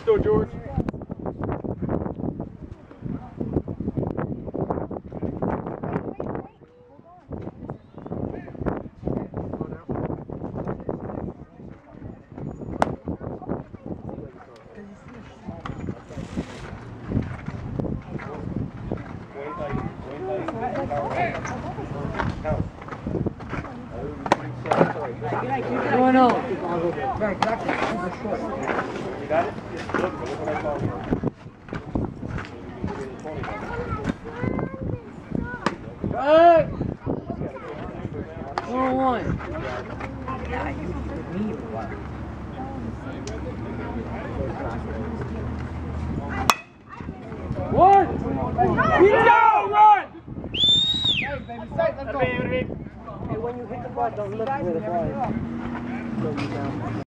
Let's go, George. Going on. Right, exactly. You got it? Look what I saw. Good. 1-1. Yeah, you with me or what? One! Go! Run! Hey, when you hit the ball, don't look where the ball is. Slow you down.